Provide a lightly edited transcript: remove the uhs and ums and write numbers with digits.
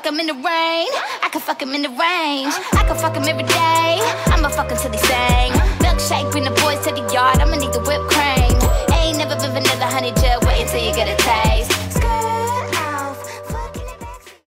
him in the rain, I can fuck him in the range, I can fuck him every day, I'ma fuck him till he sing. Milkshake, bring the